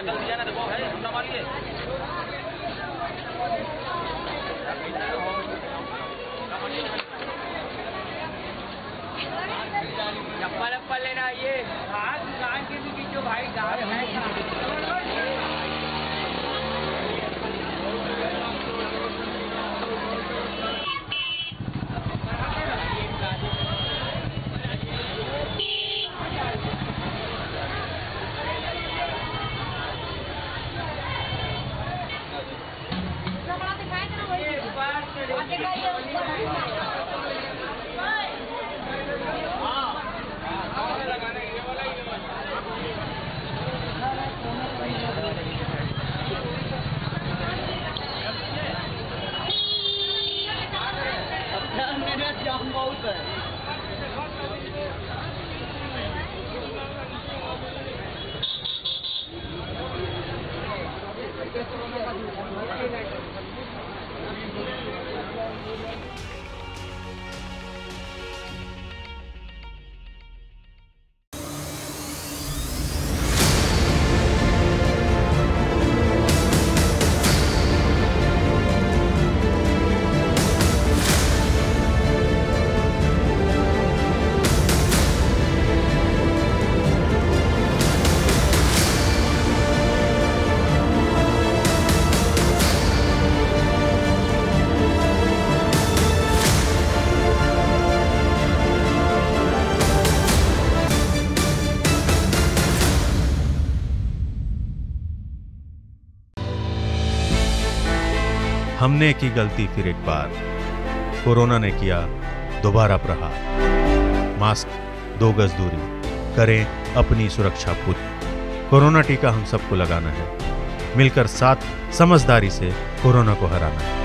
चप्पल लेना ये दुकान के भी जो भाई गाय है। बहुत है। हमने की गलती फिर एक बार, कोरोना ने किया दोबारा प्रहार। मास्क, 2 गज दूरी, करें अपनी सुरक्षा पूरी। कोरोना टीका हम सबको लगाना है, मिलकर साथ समझदारी से कोरोना को हराना है।